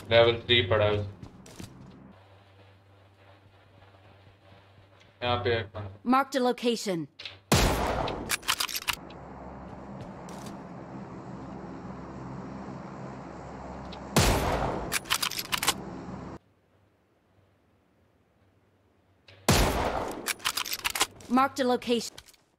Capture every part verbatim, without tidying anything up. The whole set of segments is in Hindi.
लेवल थ्री पड़ा है उसमें। यहाँ पे एक बंदा। Marked a location. Marked a location.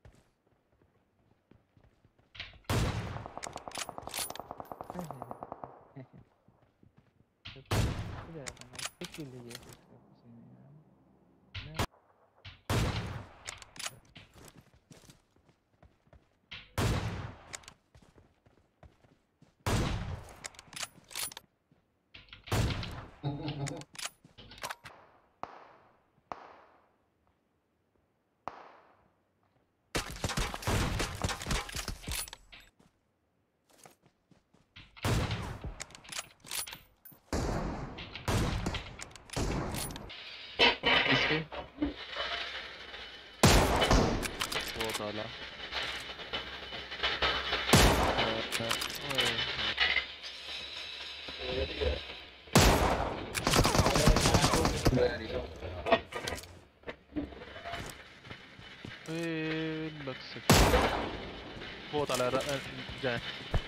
किसके वो साला लग सकता वो साला जाए